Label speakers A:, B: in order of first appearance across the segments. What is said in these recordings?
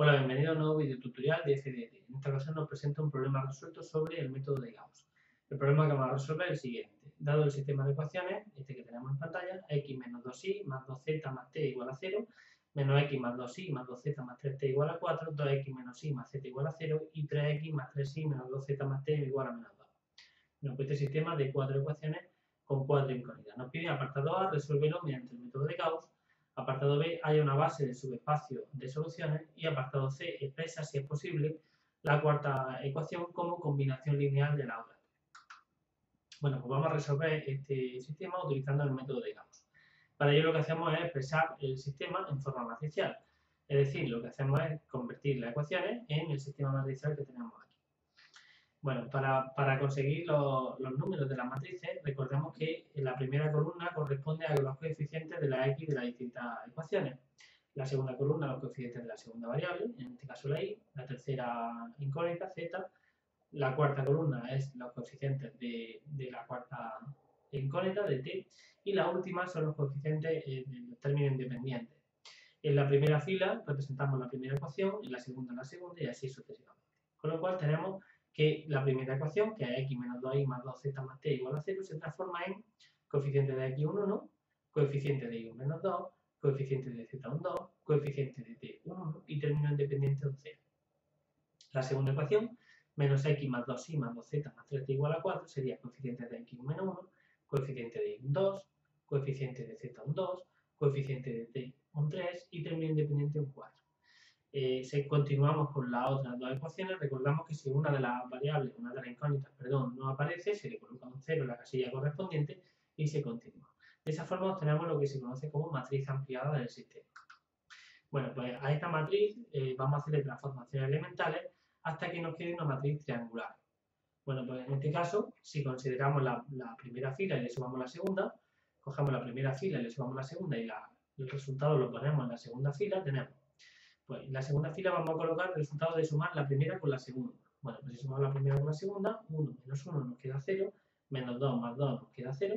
A: Hola, bienvenido a un nuevo video tutorial de FDT. En esta ocasión nos presenta un problema resuelto sobre el método de Gauss. El problema que vamos a resolver es el siguiente. Dado el sistema de ecuaciones, este que tenemos en pantalla, x menos 2y más 2z más t igual a 0, menos x más 2y más 2z más 3t igual a 4, 2x menos y más z igual a 0 y 3x más 3y menos 2z más t igual a menos 2. Bueno, pues este sistema de 4 ecuaciones con 4 incógnitas. Nos pide apartado A, resuélvelo mediante el método de Gauss. Apartado B, haya una base de subespacio de soluciones. Y apartado C, expresa, si es posible, la cuarta ecuación como combinación lineal de la otra. Bueno, pues vamos a resolver este sistema utilizando el método de Gauss. Para ello lo que hacemos es expresar el sistema en forma matricial. Es decir, lo que hacemos es convertir las ecuaciones en el sistema matricial que tenemos aquí. Bueno, para conseguir los números de las matrices, recordemos que la primera columna corresponde a los coeficientes de la x de las distintas ecuaciones. La segunda columna, los coeficientes de la segunda variable, en este caso la y. La tercera incógnita, z. La cuarta columna es los coeficientes de la cuarta incógnita, de t. Y la última son los coeficientes de los términos independientes. En la primera fila representamos la primera ecuación, en la segunda la segunda y así sucesivamente. Con lo cual tenemos que la primera ecuación, que es x menos 2y más 2z más t igual a 0, se transforma en coeficiente de x 1, coeficiente de y menos 2, coeficiente de z 2, coeficiente de t 1 y término independiente un 0. La segunda ecuación, menos x más 2y más 2z más 3t igual a 4, sería coeficiente de x menos 1, coeficiente de y un 2, coeficiente de z un 2, coeficiente de t un 3 y término independiente un 4. Si continuamos con las otras dos ecuaciones, recordamos que si una de las variables, una de las incógnitas, perdón, no aparece, se le coloca un 0 en la casilla correspondiente y se continúa. De esa forma obtenemos lo que se conoce como matriz ampliada del sistema. Bueno, pues a esta matriz vamos a hacerle transformaciones elementales hasta que nos quede una matriz triangular. Bueno, pues en este caso, si consideramos la primera fila y le sumamos la segunda, cogemos la primera fila y le sumamos la segunda y el resultado lo ponemos en la segunda fila, tenemos. Pues en la segunda fila vamos a colocar el resultado de sumar la primera con la segunda. Bueno, pues si sumamos la primera con la segunda, 1 menos 1 nos queda 0, menos 2 más 2 nos queda 0,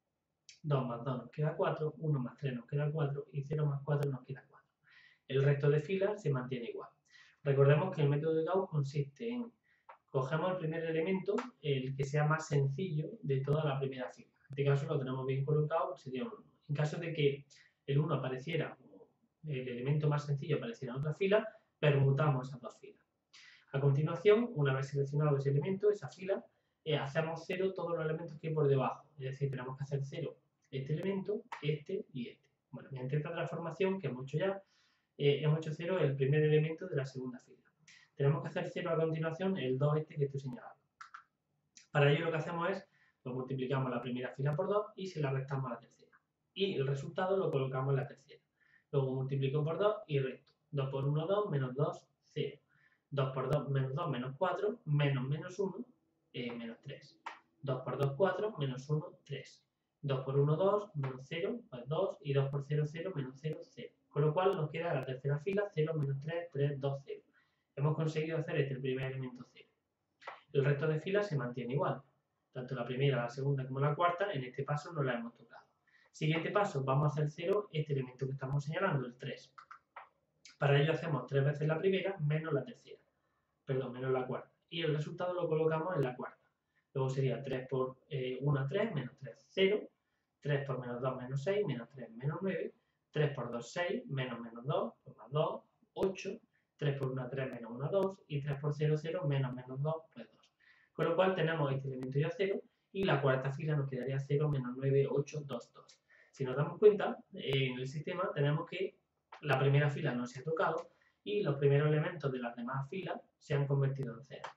A: 2 más 2 nos queda 4, 1 más 3 nos queda 4 y 0 más 4 nos queda 4. El resto de filas se mantiene igual. Recordemos que el método de Gauss consiste en cogemos el primer elemento, el que sea más sencillo de toda la primera fila. En este caso lo tenemos bien colocado, sería un 1. En caso de que el 1 apareciera, el elemento más sencillo apareciera en otra fila, permutamos esas dos filas. A continuación, una vez seleccionado ese elemento, esa fila, hacemos 0 todos los elementos que hay por debajo. Es decir, tenemos que hacer 0 este elemento, este y este. Bueno, mediante esta transformación que hemos hecho ya, hemos hecho 0 el primer elemento de la segunda fila. Tenemos que hacer 0 a continuación el 2 este que estoy señalando. Para ello lo que hacemos es, pues multiplicamos la primera fila por 2 y se la restamos a la tercera. Y el resultado lo colocamos en la tercera. Luego multiplico por 2 y resto. 2 por 1, 2, menos 2, 0. 2 por 2, menos 4, menos 1, menos 3. 2 por 2, 4, menos 1, 3. 2 por 1, 2, menos 0, pues 2, y 2 por 0, 0, menos 0, 0. Con lo cual nos queda la tercera fila, 0, menos 3, 3, 2, 0. Hemos conseguido hacer este el primer elemento 0. El resto de filas se mantiene igual. Tanto la primera, la segunda como la cuarta, en este paso no la hemos tocado. Siguiente paso, vamos a hacer 0 este elemento que estamos señalando, el 3. Para ello hacemos 3 veces la primera menos la tercera. Perdón, menos la cuarta. Y el resultado lo colocamos en la cuarta. Luego sería 3 por 1, 3, menos 3, 0. 3 por menos 2, menos 6, menos 3, menos 9. 3 por 2, 6, menos 2, pues más 2, 8. 3 por 1, 3, menos 1, 2. Y 3 por 0, 0, menos 2, pues 2. Con lo cual tenemos este elemento ya 0 y la cuarta fila nos quedaría 0, menos 9, 8, 2, 2. Si nos damos cuenta, en el sistema tenemos que la primera fila no se ha tocado y los primeros elementos de las demás filas se han convertido en 0.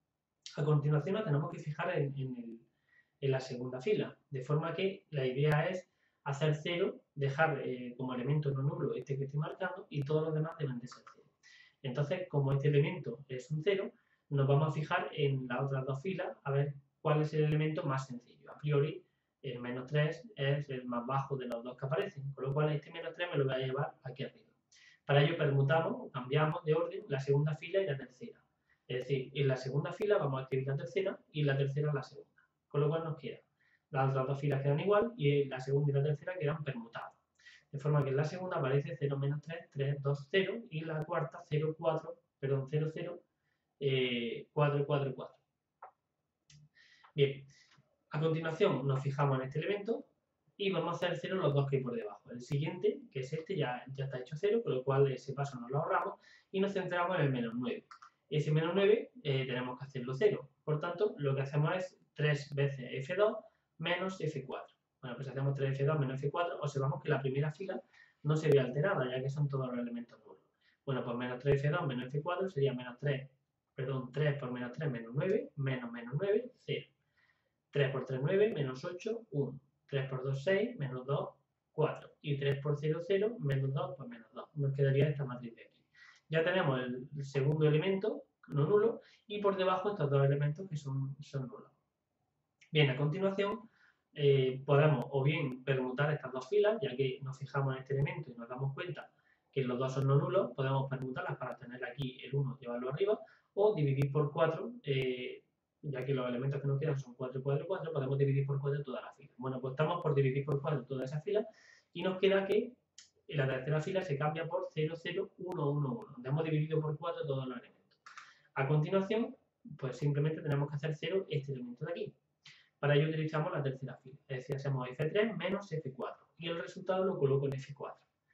A: A continuación nos tenemos que fijar en la segunda fila, de forma que la idea es hacer 0, dejar como elemento no nulo este que estoy marcando y todos los demás deben de ser 0. Entonces, como este elemento es un 0, nos vamos a fijar en las otras dos filas a ver cuál es el elemento más sencillo. A priori, el menos 3 es el más bajo de los dos que aparecen, con lo cual este menos 3 me lo voy a llevar aquí arriba. Para ello permutamos o cambiamos de orden la segunda fila y la tercera. Es decir, en la segunda fila vamos a escribir la tercera y en la tercera la segunda. Con lo cual nos queda, las otras dos filas quedan igual y la segunda y la tercera quedan permutadas. De forma que en la segunda aparece 0, menos 3, 3, 2, 0 y la cuarta 0, 4, perdón, 0, 0, 4, 4, 4. Bien, a continuación nos fijamos en este elemento y vamos a hacer 0 los dos que hay por debajo. El siguiente, que es este, ya está hecho 0, con lo cual ese paso nos lo ahorramos y nos centramos en el menos 9. Ese menos 9 tenemos que hacerlo 0. Por tanto, lo que hacemos es 3 veces F2 menos F4. Bueno, pues hacemos 3F2 menos F4, observamos que la primera fila no se ve alterada, ya que son todos los elementos nulos. Bueno, pues menos 3F2 menos F4 sería menos 3, perdón, 3 por menos 3 menos 9, menos 9, 0. 3 por 3, 9, menos 8, 1. 3 por 2, 6, menos 2, 4. Y 3 por 0, 0, menos 2, pues menos 2. Nos quedaría esta matriz de aquí. Ya tenemos el segundo elemento no nulo y por debajo estos dos elementos que son nulos. Bien, a continuación podemos o bien permutar estas dos filas, ya que nos fijamos en este elemento y nos damos cuenta que los dos son no nulos, podemos permutarlas para tener aquí el 1 y llevarlo arriba, o dividir por 4, ya que los elementos que nos quedan son 4, 4, 4, podemos dividir por 4 toda la fila. Bueno, pues estamos por dividir por 4 toda esa fila y nos queda que en la tercera fila se cambia por 0, 0, 1, 1, 1, donde hemos dividido por 4 todos los elementos. A continuación, pues simplemente tenemos que hacer 0 este elemento de aquí. Para ello utilizamos la tercera fila, es decir, hacemos F3 menos F4 y el resultado lo coloco en F4.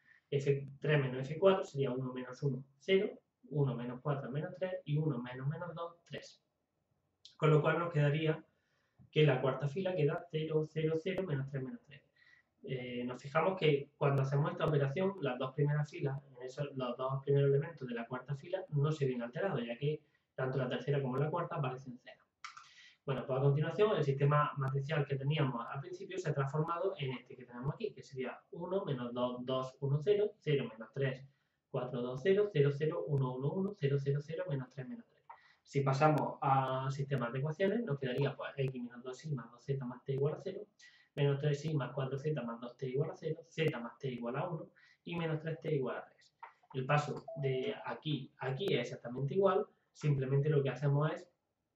A: F3 menos F4 sería 1 menos 1, 0, 1 menos 4, menos 3 y 1 menos menos 2, 3. Con lo cual nos quedaría que en la cuarta fila queda 0, 0, 0, menos 3, menos 3. Nos fijamos que cuando hacemos esta operación, las dos primeras filas, los dos primeros elementos de la cuarta fila no se ven alterados, ya que tanto la tercera como la cuarta aparecen 0. Bueno, pues a continuación el sistema matricial que teníamos al principio se ha transformado en este que tenemos aquí, que sería 1, menos 2, 2, 1, 0, 0, menos 3, 4, 2, 0, 0, 0, 1, 1, 1, 0, 0, 0, menos 3, menos 3. Si pasamos a sistemas de ecuaciones, nos quedaría pues x menos 2y más 2z más t igual a 0, menos 3y más 4z más 2t igual a 0, z más t igual a 1 y menos 3t igual a 3. El paso de aquí a aquí es exactamente igual, simplemente lo que hacemos es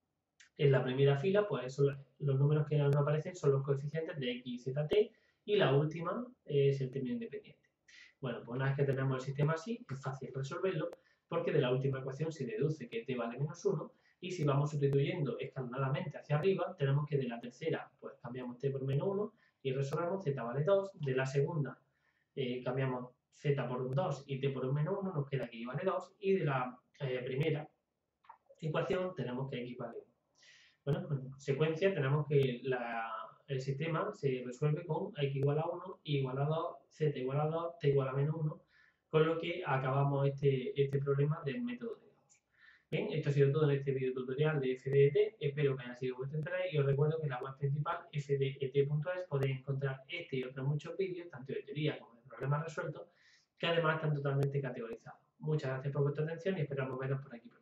A: en la primera fila, pues los números que nos aparecen son los coeficientes de x y z, y la última es el término independiente. Bueno, pues una vez que tenemos el sistema así, es fácil resolverlo, porque de la última ecuación se deduce que t vale menos 1, y si vamos sustituyendo escalonadamente hacia arriba, tenemos que de la tercera, pues cambiamos t por menos 1, y resolvemos z vale 2, de la segunda cambiamos z por un 2 y t por un menos 1, nos queda que y vale 2, y de la primera ecuación tenemos que x vale 1. Bueno, pues en consecuencia tenemos que el sistema se resuelve con x igual a 1, y igual a 2, z igual a 2, t igual a menos 1, con lo que acabamos este problema del método de Gauss. Bien, esto ha sido todo en este video tutorial de FDET, espero que haya sido de vuestro interés y os recuerdo que en la web principal fdet.es podéis encontrar este y otros muchos vídeos, tanto de teoría como de problemas resueltos, que además están totalmente categorizados. Muchas gracias por vuestra atención y esperamos veros por aquí pronto.